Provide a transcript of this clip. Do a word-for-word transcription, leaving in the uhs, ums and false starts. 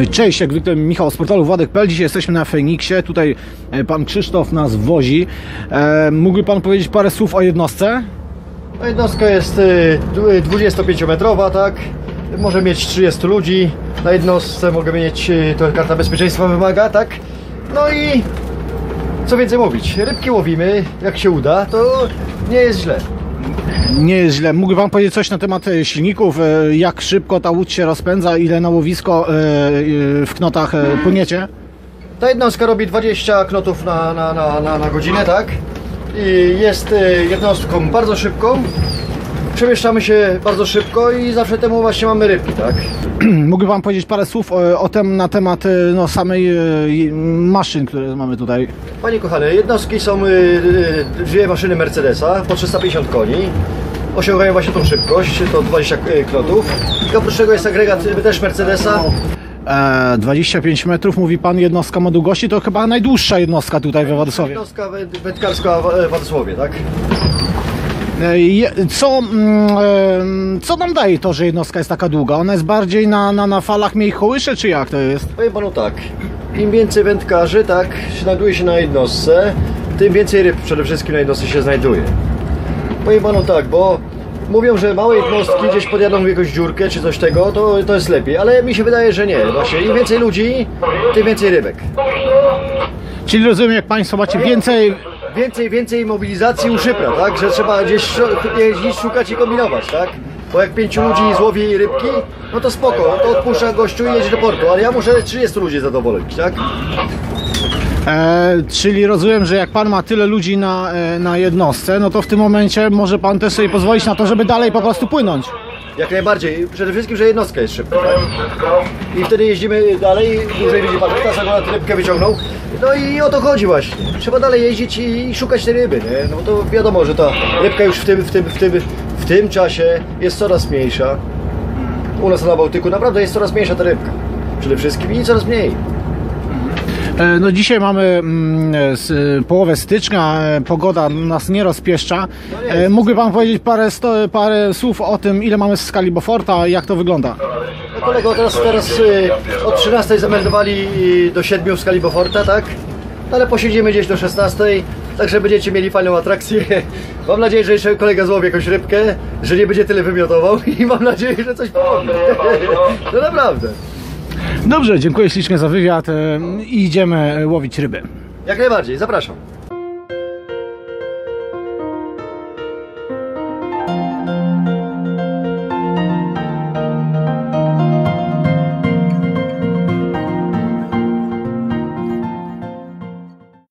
Cześć, jak zwykle Michał z portalu Władek kropka p l. Dzisiaj jesteśmy na Feniksie. Tutaj pan Krzysztof nas wozi. E, mógłby pan powiedzieć parę słów o jednostce? No, jednostka jest dwudziestopięciometrowa, tak? Może mieć trzydziestu ludzi. Na jednostce mogę mieć, to karta bezpieczeństwa wymaga, tak? No i co więcej mówić, rybki łowimy, jak się uda, to nie jest źle. Nie jest źle. Mógłby pan powiedzieć coś na temat silników? Jak szybko ta łódź się rozpędza? Ile na łowisko w knotach płyniecie? Ta jednostka robi dwadzieścia knotów na, na, na, na, na godzinę, tak? I jest jednostką bardzo szybką. Przemieszczamy się bardzo szybko i zawsze temu właśnie mamy rybki, tak? Mógłby pan powiedzieć parę słów o, o tym na temat no, samej y, maszyn, które mamy tutaj? Panie kochany, jednostki są y, dwie maszyny Mercedesa po trzysta pięćdziesiąt koni. Osiągają właśnie tą szybkość, to dwadzieścia knotów. I oprócz tego jest agregat też Mercedesa. E, dwadzieścia pięć metrów, mówi pan, jednostka ma długości, to chyba najdłuższa jednostka tutaj we Władysławie. Jednostka wędkarska w Władysławie, tak? Co, co nam daje to, że jednostka jest taka długa? Ona jest bardziej na, na, na falach mniej kołysze, czy jak to jest? Powiem panu tak, im więcej wędkarzy, tak, znajduje się na jednostce, tym więcej ryb przede wszystkim na jednostce się znajduje. Powiem panu tak, bo mówią, że małe jednostki gdzieś podjadą w jakąś dziurkę czy coś tego, to, to jest lepiej, ale mi się wydaje, że nie. Właśnie im więcej ludzi, tym więcej rybek. Czyli rozumiem, jak państwo macie więcej... Więcej, więcej mobilizacji u szypra, tak? Że trzeba gdzieś jeździć, szukać i kombinować, tak? Bo jak pięciu ludzi złowi rybki, no to spoko, to odpuszcza gościu i jedzie do portu, ale ja muszę trzydziestu ludzi zadowolić, tak? E, czyli rozumiem, że jak pan ma tyle ludzi na, na jednostce, no to w tym momencie może pan też sobie pozwolić na to, żeby dalej po prostu płynąć. Jak najbardziej. Przede wszystkim, że jednostka jest szybka, tak? I wtedy jeździmy dalej, dłużej widzi pan, kto akurat rybkę wyciągnął. No i o to chodzi właśnie. Trzeba dalej jeździć i szukać tej ryby, nie? No to wiadomo, że ta rybka już w tym, w tym, w tym, w tym czasie jest coraz mniejsza. U nas na Bałtyku naprawdę jest coraz mniejsza ta rybka. Przede wszystkim i coraz mniej. No dzisiaj mamy mm, połowę stycznia, pogoda nas nie rozpieszcza. No nie, mógłby pan powiedzieć parę, sto, parę słów o tym, ile mamy skali Beauforta, jak to wygląda? No kolego, teraz, teraz od trzynastej zameldowali do siedmiu w skali Beauforta, tak? Ale posiedzimy gdzieś do szesnastej, także będziecie mieli fajną atrakcję. Mam nadzieję, że jeszcze kolega złowi jakąś rybkę, że nie będzie tyle wymiotował i mam nadzieję, że coś pomoże. No naprawdę. Dobrze, dziękuję ślicznie za wywiad i idziemy łowić ryby. Jak najbardziej, zapraszam.